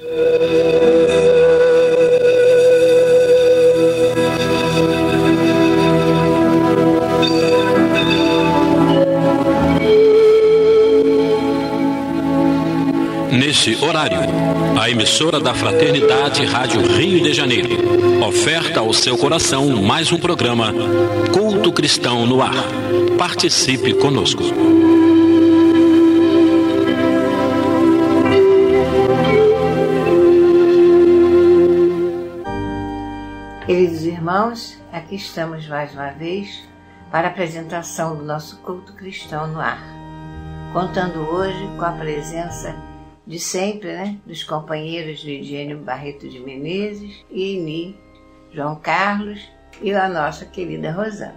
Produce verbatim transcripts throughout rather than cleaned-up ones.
Nesse horário, a emissora da Fraternidade Rádio Rio de Janeiro oferta ao seu coração mais um programa Culto Cristão no Ar. Participe conosco. Queridos irmãos, aqui estamos mais uma vez para a apresentação do nosso Culto Cristão no Ar, contando hoje com a presença de sempre, né, dos companheiros Lidiane Barreto de Menezes e Eni, João Carlos e a nossa querida Rosana.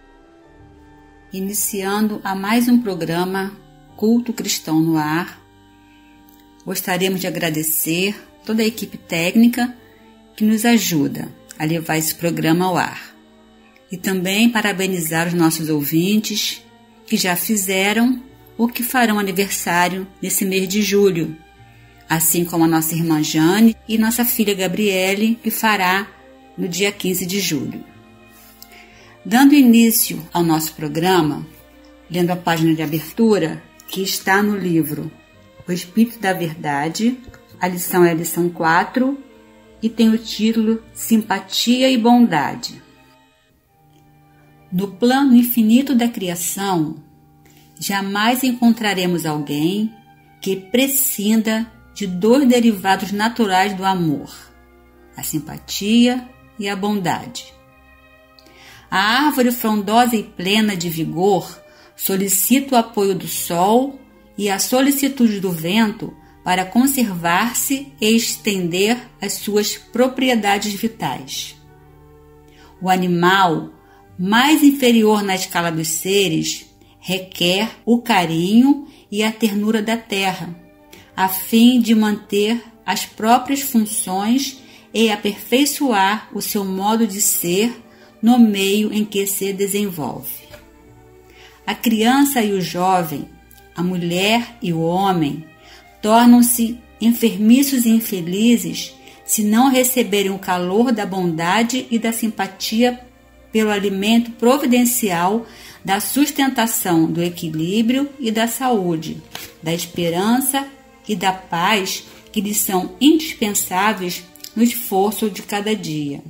Iniciando a mais um programa Culto Cristão no Ar, gostaríamos de agradecer toda a equipe técnica que nos ajuda a levar esse programa ao ar. E também parabenizar os nossos ouvintes que já fizeram ou que farão aniversário nesse mês de julho, assim como a nossa irmã Jane e nossa filha Gabriele, que fará no dia quinze de julho. Dando início ao nosso programa, lendo a página de abertura, que está no livro O Espírito da Verdade, a lição é a lição quatro, e tem o título Simpatia e Bondade. No plano infinito da criação, jamais encontraremos alguém que prescinda de dois derivados naturais do amor, a simpatia e a bondade. A árvore frondosa e plena de vigor solicita o apoio do sol e a solicitude do vento para conservar-se e estender as suas propriedades vitais. O animal, mais inferior na escala dos seres, requer o carinho e a ternura da terra, a fim de manter as próprias funções e aperfeiçoar o seu modo de ser no meio em que se desenvolve. A criança e o jovem, a mulher e o homem, tornam-se enfermiços e infelizes se não receberem o calor da bondade e da simpatia pelo alimento providencial da sustentação do equilíbrio e da saúde, da esperança e da paz que lhes são indispensáveis no esforço de cada dia.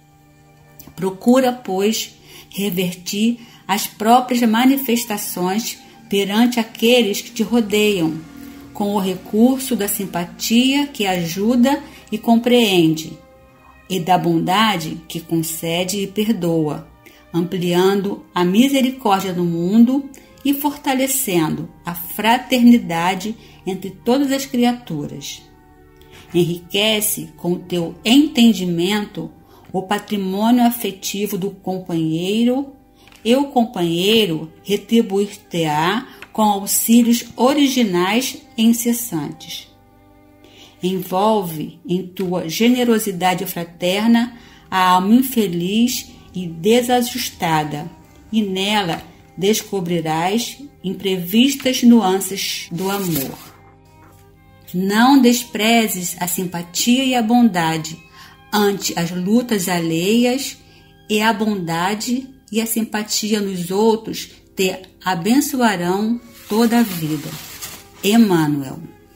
Procura, pois, revertir as próprias manifestações perante aqueles que te rodeiam, com o recurso da simpatia que ajuda e compreende, e da bondade que concede e perdoa, ampliando a misericórdia no mundo e fortalecendo a fraternidade entre todas as criaturas. Enriquece com o teu entendimento o patrimônio afetivo do companheiro, e o companheiro retribuir-te-á com auxílios originais e incessantes. Envolve em tua generosidade fraterna a alma infeliz e desajustada, e nela descobrirás imprevistas nuances do amor. Não desprezes a simpatia e a bondade ante as lutas alheias, e a bondade e a simpatia nos outros te abençoarão toda a vida. Emmanuel.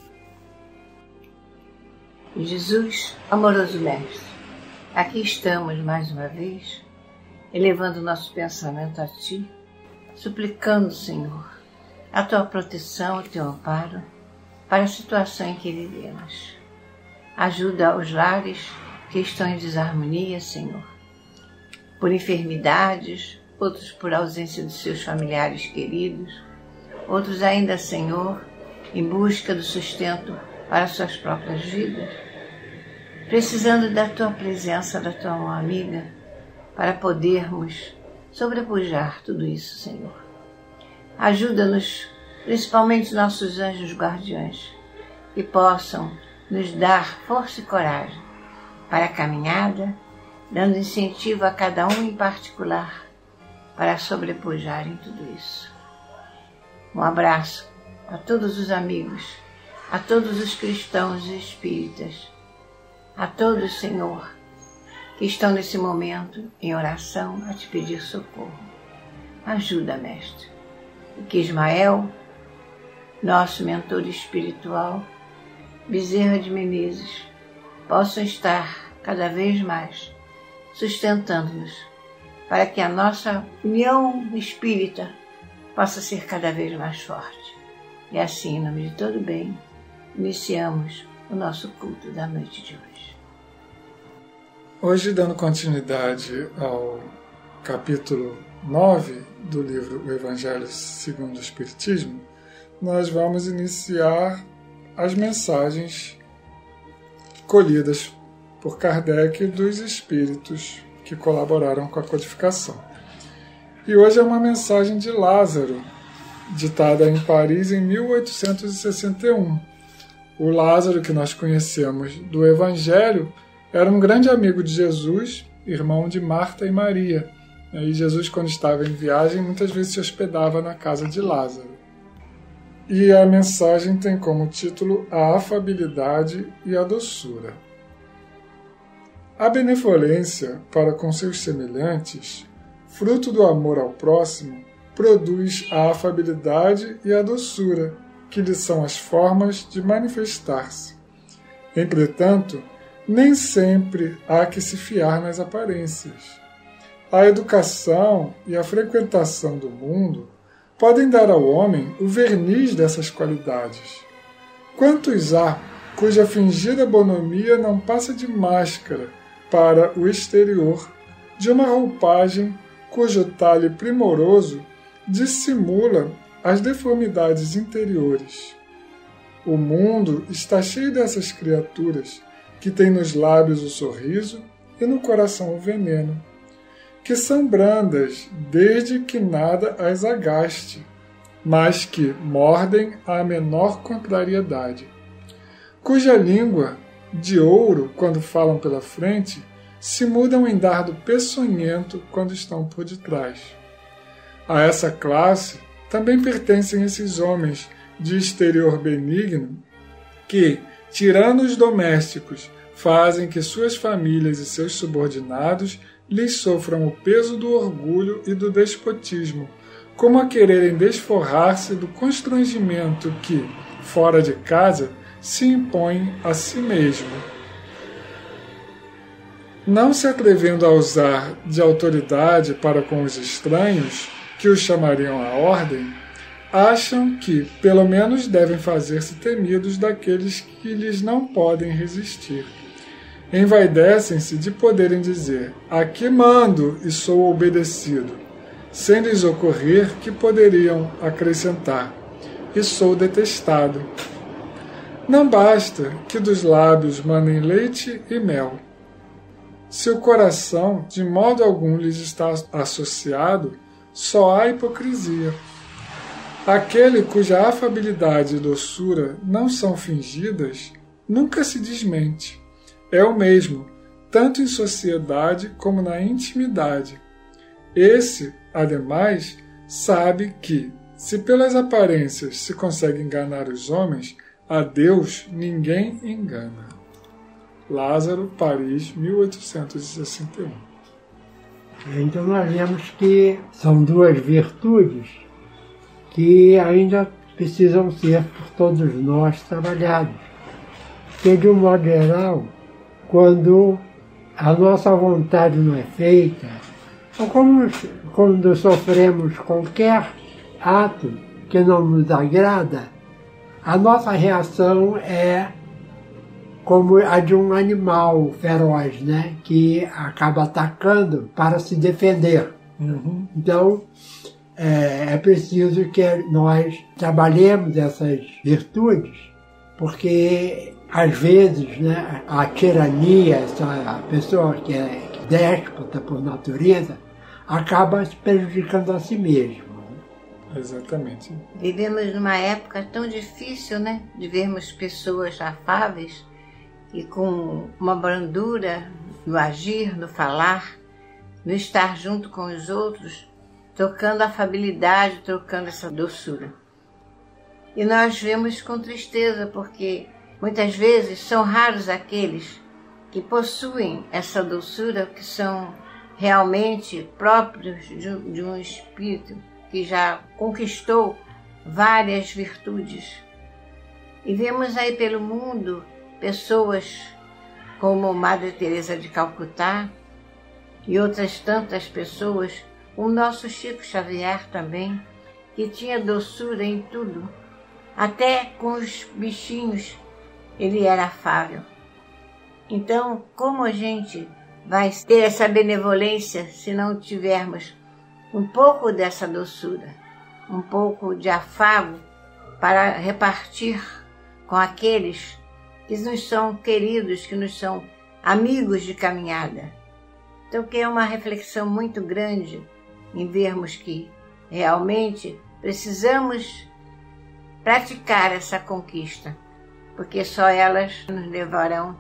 Jesus, amoroso Mestre, aqui estamos mais uma vez, elevando nosso pensamento a Ti, suplicando, Senhor, a Tua proteção, o Teu amparo para a situação em que vivemos. Ajuda os lares que estão em desarmonia, Senhor, por enfermidades, outros por ausência de seus familiares queridos, outros ainda, Senhor, em busca do sustento para suas próprias vidas, precisando da Tua presença, da Tua mão amiga, para podermos sobrepujar tudo isso, Senhor. Ajuda-nos, principalmente nossos anjos guardiões, que possam nos dar força e coragem para a caminhada, dando incentivo a cada um em particular para sobrepujarem tudo isso. Um abraço a todos os amigos a todos os cristãos e espíritas, a todos, Senhor, que estão nesse momento em oração a te pedir socorro. Ajuda, Mestre, e que Ismael, nosso mentor espiritual, Bezerra de Menezes, possam estar cada vez mais sustentando-nos, para que a nossa união espírita possa ser cada vez mais forte. E assim, em nome de todo bem, iniciamos o nosso culto da noite de hoje. Hoje, dando continuidade ao capítulo nove do livro O Evangelho segundo o Espiritismo, nós vamos iniciar as mensagens colhidas por Kardec dos espíritos que colaboraram com a codificação. E hoje é uma mensagem de Lázaro, ditada em Paris em mil oitocentos e sessenta e um. O Lázaro, que nós conhecemos do Evangelho, era um grande amigo de Jesus, irmão de Marta e Maria. E Jesus, quando estava em viagem, muitas vezes se hospedava na casa de Lázaro. E a mensagem tem como título A Afabilidade e a Doçura. A benevolência para com seus semelhantes, fruto do amor ao próximo, produz a afabilidade e a doçura, que lhe são as formas de manifestar-se. Entretanto, nem sempre há que se fiar nas aparências. A educação e a frequentação do mundo podem dar ao homem o verniz dessas qualidades. Quantos há cuja fingida bonomia não passa de máscara para o exterior, de uma roupagem cujo talhe primoroso dissimula as deformidades interiores. O mundo está cheio dessas criaturas que têm nos lábios o sorriso e no coração o veneno, que são brandas desde que nada as agaste, mas que mordem à menor contrariedade, cuja língua, de ouro quando falam pela frente, se mudam em dardo peçonhento quando estão por detrás. A essa classe também pertencem esses homens de exterior benigno que, tiranos domésticos, fazem que suas famílias e seus subordinados lhes sofram o peso do orgulho e do despotismo, como a quererem desforrar-se do constrangimento que, fora de casa, se impõe a si mesmo. Não se atrevendo a usar de autoridade para com os estranhos, que os chamariam à ordem, acham que, pelo menos, devem fazer-se temidos daqueles que lhes não podem resistir. Envaidecem-se de poderem dizer: aqui mando e sou obedecido, sem lhes ocorrer que poderiam acrescentar: e sou detestado. Não basta que dos lábios manem leite e mel. Se o coração de modo algum lhes está associado, só há hipocrisia. Aquele cuja afabilidade e doçura não são fingidas, nunca se desmente. É o mesmo, tanto em sociedade como na intimidade. Esse, ademais, sabe que, se pelas aparências se consegue enganar os homens, a Deus ninguém engana. Lázaro, Paris, mil oitocentos e sessenta e um. Então nós vemos que são duas virtudes que ainda precisam ser por todos nós trabalhados. Porque, de um modo geral, quando a nossa vontade não é feita, ou como, quando sofremos qualquer ato que não nos agrada, a nossa reação é como a de um animal feroz, né? Que acaba atacando para se defender. Uhum. Então, é, é preciso que nós trabalhemos essas virtudes, porque, às vezes, né, a tirania, essa pessoa que é déspota por natureza, acaba se prejudicando a si mesmo. Exatamente. Vivemos numa época tão difícil, né? De vermos pessoas afáveis e com uma brandura no agir, no falar, no estar junto com os outros, trocando afabilidade, trocando essa doçura. E nós vemos com tristeza, porque muitas vezes são raros aqueles que possuem essa doçura, que são realmente próprios de um espírito que já conquistou várias virtudes. E vemos aí pelo mundo pessoas como Madre Teresa de Calcutá e outras tantas pessoas, o nosso Chico Xavier também, que tinha doçura em tudo, até com os bichinhos ele era afável. Então, como a gente vai ter essa benevolência se não tivermos um pouco dessa doçura, um pouco de afago para repartir com aqueles que nos são queridos, que nos são amigos de caminhada? Então, que é uma reflexão muito grande em vermos que realmente precisamos praticar essa conquista, porque só elas nos levarão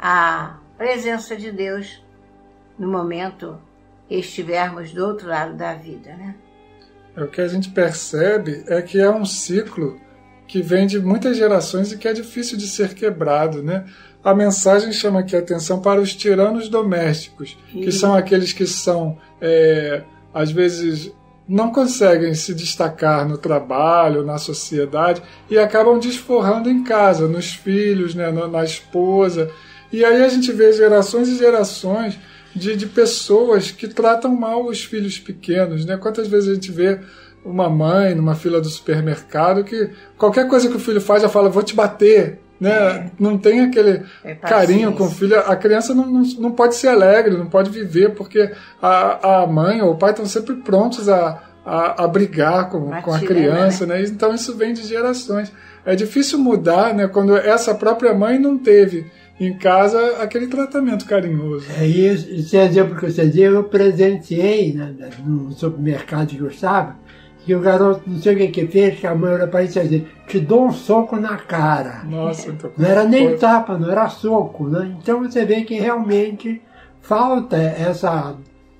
à presença de Deus no momento que estivermos do outro lado da vida, né? O que a gente percebe é que é um ciclo que vem de muitas gerações e que é difícil de ser quebrado, né? A mensagem chama aqui a atenção para os tiranos domésticos, Sim. que são aqueles que são, é, às vezes, não conseguem se destacar no trabalho, na sociedade, e acabam desforrando em casa, nos filhos, né, na esposa. E aí a gente vê gerações e gerações de, de pessoas que tratam mal os filhos pequenos, né? Quantas vezes a gente vê uma mãe numa fila do supermercado que qualquer coisa que o filho faz já fala, vou te bater, né? É. Não tem aquele é carinho com o filho. A criança não, não, não pode ser alegre, não pode viver, porque a, a mãe ou o pai estão sempre prontos a, a, a brigar com, com a criança, né? Né? Então isso vem de gerações. É difícil mudar, né? Quando essa própria mãe não teve em casa aquele tratamento carinhoso. É isso. Esse exemplo que você deu, eu presenciei, né, no supermercado que eu estava, que o garoto, não sei o que que fez, que a mãe olha para ele e disse, te dou um soco na cara. Nossa, então, não era nem coisa. Tapa, não era soco, né? Então você vê que realmente falta essa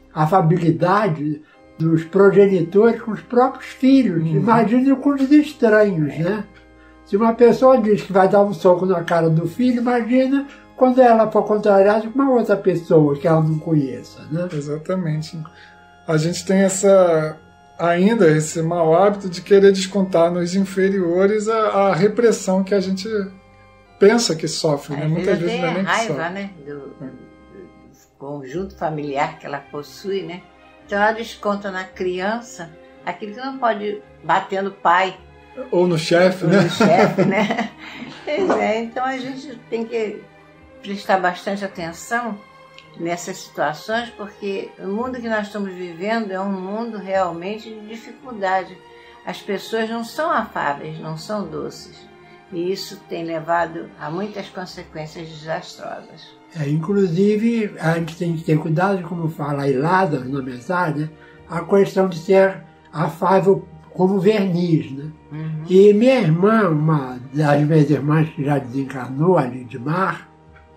afabilidade dos progenitores com os próprios filhos. Uhum. Imagine com os estranhos, né? Se uma pessoa diz que vai dar um soco na cara do filho, imagina quando ela for contrariada com uma outra pessoa que ela não conheça, né? Exatamente. A gente tem essa... ainda esse mau hábito de querer descontar nos inferiores a, a repressão que a gente pensa que sofre, né? Muitas vezes não é nem que sofre. A raiva, né? Do, do conjunto familiar que ela possui, né? Então ela desconta na criança aquilo que não pode bater no pai. Ou no chefe, né? Ou no chefe, né? Pois é, então a gente tem que prestar bastante atenção nessas situações, porque o mundo que nós estamos vivendo é um mundo realmente de dificuldade. As pessoas não são afáveis, não são doces. E isso tem levado a muitas consequências desastrosas. É, inclusive, a gente tem que ter cuidado, como fala aí Lázaro na mensagem, né? A questão de ser afável como verniz, né? Uhum. E minha irmã, uma das minhas irmãs que já desencarnou, a Lidmar,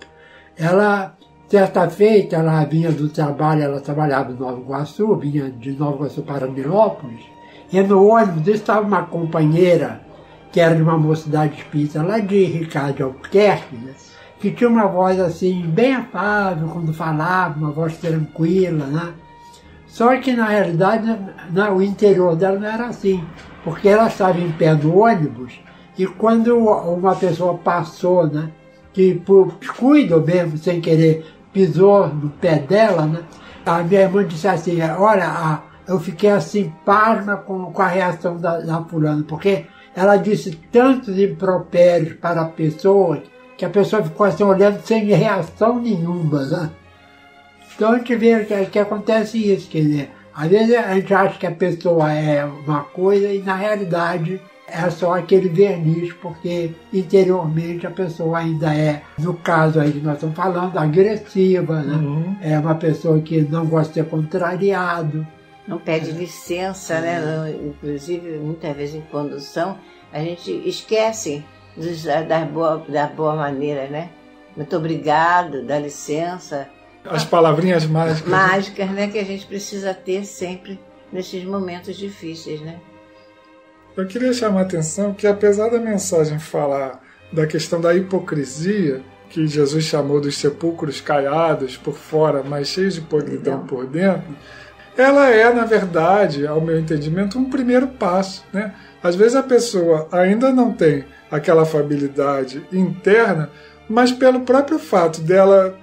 ela... certa feita, ela vinha do trabalho, ela trabalhava em Nova Iguaçu, vinha de Nova Iguaçu para Nilópolis, e no ônibus estava uma companheira, que era de uma mocidade espírita, lá de Ricardo Albuquerque, né, que tinha uma voz assim, bem afável quando falava, uma voz tranquila, né? Só que na realidade, no, o interior dela não era assim, porque ela estava em pé no ônibus, e quando uma pessoa passou, né, que por descuido mesmo, sem querer, pisou no pé dela, né? A minha irmã disse assim, olha, a, eu fiquei assim, pasma com, com a reação da, da fulana, porque ela disse tantos impropérios para a pessoa, que a pessoa ficou assim olhando sem reação nenhuma, né? Então a gente vê que, que acontece isso, quer dizer, às vezes a gente acha que a pessoa é uma coisa e na realidade é só aquele verniz, porque interiormente a pessoa ainda é, no caso aí que nós estamos falando, agressiva, né? Uhum. É uma pessoa que não gosta de ser contrariado. Não pede licença, é. né? Inclusive, muitas vezes em condução, a gente esquece dos, da, boa, da boa maneira, né? Muito obrigado, dá licença. As palavrinhas mágicas. Mágicas, né? Que a gente precisa ter sempre nesses momentos difíceis, né? Eu queria chamar a atenção que, apesar da mensagem falar da questão da hipocrisia, que Jesus chamou dos sepulcros caiados por fora, mas cheios de podridão por dentro, ela é, na verdade, ao meu entendimento, um primeiro passo, né? Às vezes a pessoa ainda não tem aquela afabilidade interna, mas pelo próprio fato dela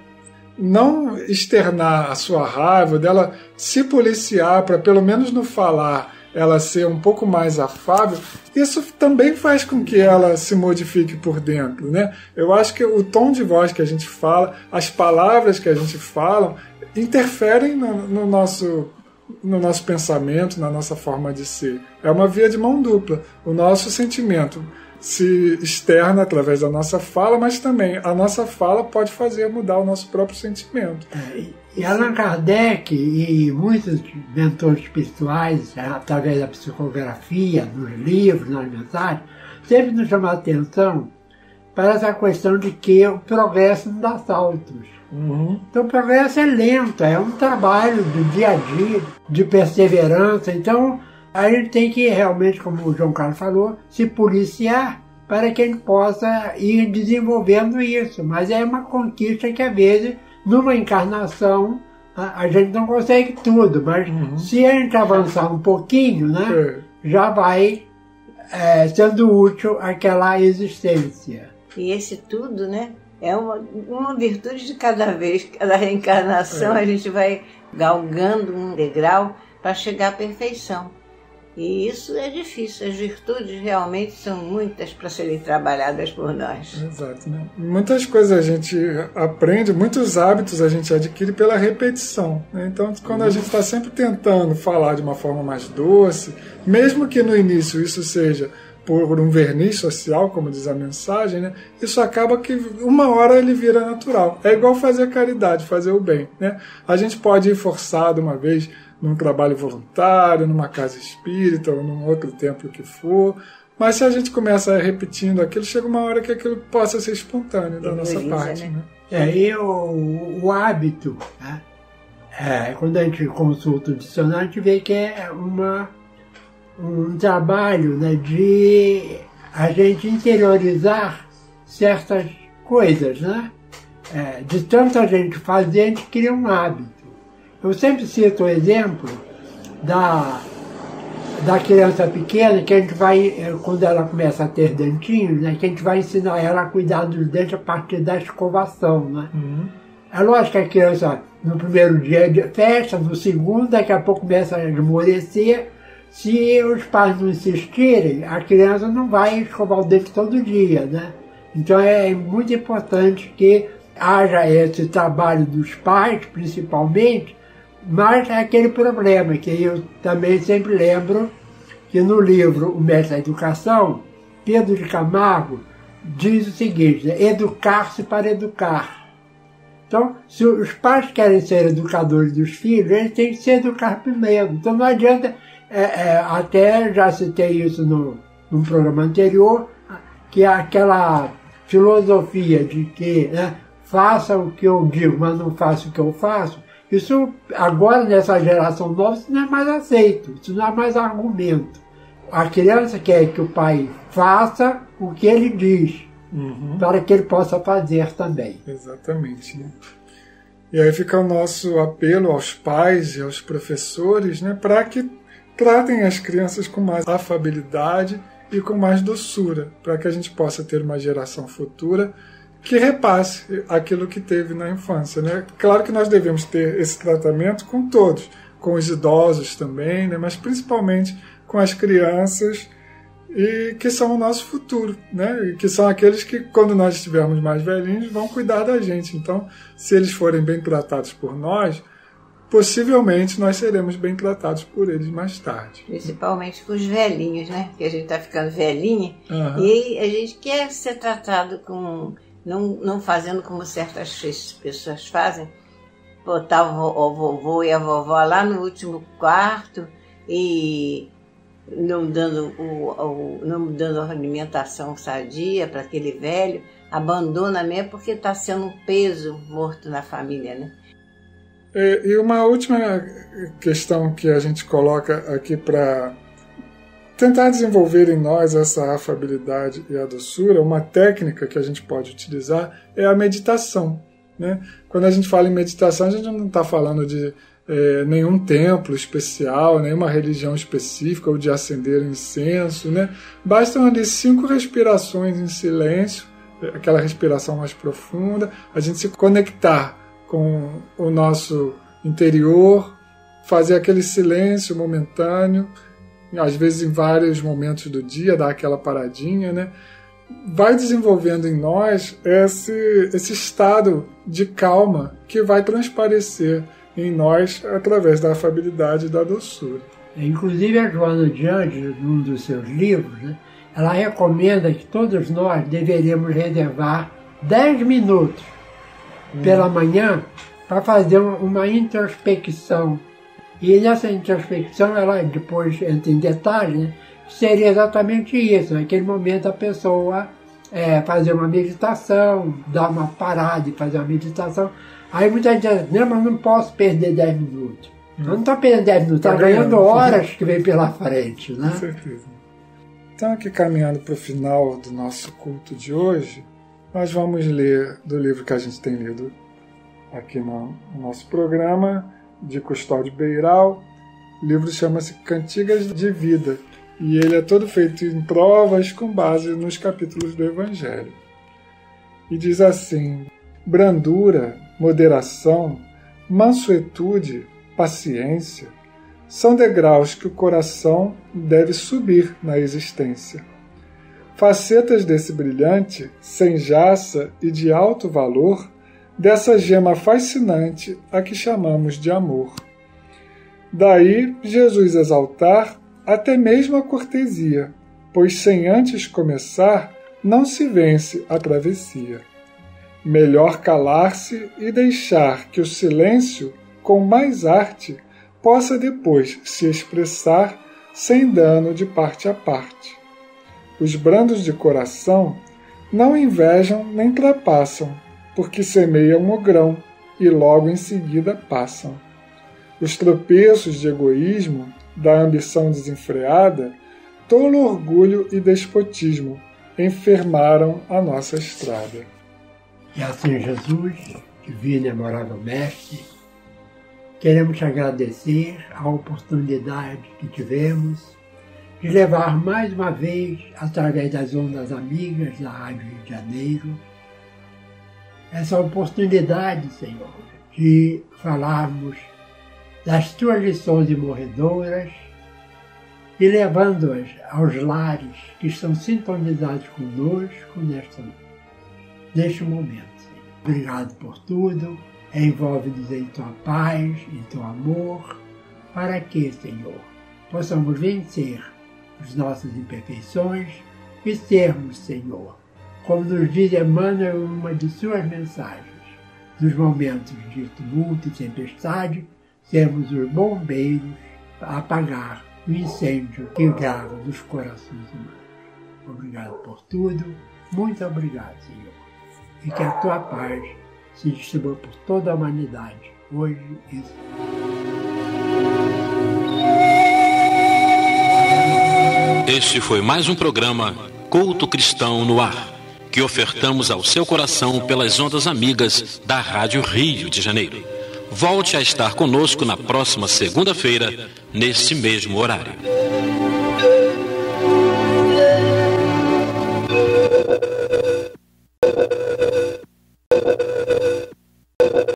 não externar a sua raiva, dela se policiar para, pelo menos no falar, ela ser um pouco mais afável, isso também faz com que ela se modifique por dentro, né? Eu acho que o tom de voz que a gente fala, as palavras que a gente fala, interferem no, no nosso... no nosso pensamento, na nossa forma de ser. É uma via de mão dupla. O nosso sentimento se externa através da nossa fala, mas também a nossa fala pode fazer mudar o nosso próprio sentimento. É, e Allan Kardec e muitos mentores espirituais, através da psicografia, nos livros, nas mensagens, sempre nos chamam a atenção para essa questão de que o progresso não dá saltos. Uhum. Então o progresso é lento, é um trabalho do dia a dia, de perseverança. Então a gente tem que realmente, como o João Carlos falou, se policiar para que a gente possa ir desenvolvendo isso. Mas é uma conquista que às vezes, numa encarnação, a, a gente não consegue tudo. Mas uhum. se a gente avançar um pouquinho, né, é. já vai é, sendo útil aquela existência. E esse tudo, né? É uma, uma virtude de cada vez, cada reencarnação é. a gente vai galgando um degrau para chegar à perfeição. E isso é difícil, as virtudes realmente são muitas para serem trabalhadas por nós. Exato, né? Muitas coisas a gente aprende, muitos hábitos a gente adquire pela repetição, né? Então, quando a gente está sempre tentando falar de uma forma mais doce, mesmo que no início isso seja por um verniz social, como diz a mensagem, né? Isso acaba que uma hora ele vira natural. É igual fazer caridade, fazer o bem, né? A gente pode ir forçado uma vez num trabalho voluntário, numa casa espírita ou num outro templo que for, mas se a gente começa repetindo aquilo, chega uma hora que aquilo possa ser espontâneo da nossa parte, né? É, e o, o hábito, né? É, quando a gente consulta o dicionário, a gente vê que é uma um trabalho, né, de a gente interiorizar certas coisas, né? É, de tanta gente fazer, a gente cria um hábito. Eu sempre cito o exemplo da, da criança pequena, que a gente vai, quando ela começa a ter dentinhos, né, que a gente vai ensinar ela a cuidar dos dentes a partir da escovação, né? Uhum. É lógico que a criança, no primeiro dia de festa, no segundo, daqui a pouco começa a esmorecer. Se os pais não insistirem, a criança não vai escovar o dente todo dia, né? Então é muito importante que haja esse trabalho dos pais, principalmente, mas é aquele problema que eu também sempre lembro que no livro O Mestre da Educação, Pedro de Camargo diz o seguinte, né? Educar-se para educar. Então, se os pais querem ser educadores dos filhos, eles têm que se educar primeiro. Então não adianta... É, é, até já citei isso no, no programa anterior, que é aquela filosofia de que, né, faça o que eu digo, mas não faça o que eu faço, isso agora nessa geração nova isso não é mais aceito, isso não é mais argumento. A criança quer que o pai faça o que ele diz, uhum. para que ele possa fazer também. Exatamente, né? E aí fica o nosso apelo aos pais e aos professores, né, para que tratem as crianças com mais afabilidade e com mais doçura, para que a gente possa ter uma geração futura que repasse aquilo que teve na infância, né? Claro que nós devemos ter esse tratamento com todos, com os idosos também, né? Mas principalmente com as crianças, e que são o nosso futuro, né? E que são aqueles que, quando nós estivermos mais velhinhos, vão cuidar da gente. Então, se eles forem bem tratados por nós, possivelmente nós seremos bem tratados por eles mais tarde. Principalmente com os velhinhos, né? Que a gente está ficando velhinha, uhum. e a gente quer ser tratado com... Não, não fazendo como certas pessoas fazem, botar o, o vovô e a vovó lá no último quarto e não dando, o, o, não dando alimentação sadia para aquele velho, abandona mesmo porque está sendo um peso morto na família, né? E uma última questão que a gente coloca aqui para tentar desenvolver em nós essa afabilidade e a doçura, uma técnica que a gente pode utilizar é a meditação, né? Quando a gente fala em meditação, a gente não está falando de é, nenhum templo especial, nenhuma religião específica ou de acender incenso, né? Bastam ali cinco respirações em silêncio, aquela respiração mais profunda, a gente se conectar com o nosso interior, fazer aquele silêncio momentâneo, às vezes em vários momentos do dia, dar aquela paradinha, né? Vai desenvolvendo em nós esse, esse estado de calma que vai transparecer em nós através da afabilidade e da doçura. Inclusive a Joana de Ângeles, num dos seus livros, né, ela recomenda que todos nós deveríamos reservar dez minutos hum. pela manhã para fazer uma introspecção. E nessa introspecção, ela depois entra em detalhe, né, seria exatamente isso, naquele momento a pessoa é, fazer uma meditação, dar uma parada e fazer uma meditação. Aí muita gente diz, não, mas não posso perder dez minutos. Hum. Eu não estou perdendo dez minutos, está ganhando horas que vem pela frente. Né? Com certeza. Então, aqui caminhando para o final do nosso culto de hoje, nós vamos ler do livro que a gente tem lido aqui no, no nosso programa, de Custódio Beiral. O livro chama-se Cantigas de Vida, e ele é todo feito em provas com base nos capítulos do Evangelho. E diz assim: brandura, moderação, mansuetude, paciência são degraus que o coração deve subir na existência. Facetas desse brilhante, sem jaça e de alto valor, dessa gema fascinante a que chamamos de amor. Daí Jesus exaltar até mesmo a cortesia, pois sem antes começar não se vence a travessia. Melhor calar-se e deixar que o silêncio, com mais arte, possa depois se expressar sem dano de parte a parte. Os brandos de coração não invejam nem trapassam, porque semeiam o grão e logo em seguida passam. Os tropeços de egoísmo, da ambição desenfreada, tolo orgulho e despotismo enfermaram a nossa estrada. E assim, Jesus, divino e amorável Mestre, queremos te agradecer a oportunidade que tivemos de levar mais uma vez, através das ondas amigas da Rádio Rio de Janeiro, essa oportunidade, Senhor, de falarmos das tuas lições imorredoras e levando-as aos lares que estão sintonizados conosco nesta, neste momento, Senhor. Obrigado por tudo, envolve-nos em tua paz, em teu amor, para que, Senhor, possamos vencer as nossas imperfeições e sermos, Senhor, como nos diz Emmanuel em uma de suas mensagens, nos momentos de tumulto e tempestade, sermos os bombeiros a apagar o incêndio que grava dos corações humanos. Obrigado por tudo, muito obrigado, Senhor. E que a tua paz se distribua por toda a humanidade, hoje e sempre. Este foi mais um programa Culto Cristão no Ar, que ofertamos ao seu coração pelas ondas amigas da Rádio Rio de Janeiro. Volte a estar conosco na próxima segunda-feira, nesse mesmo horário.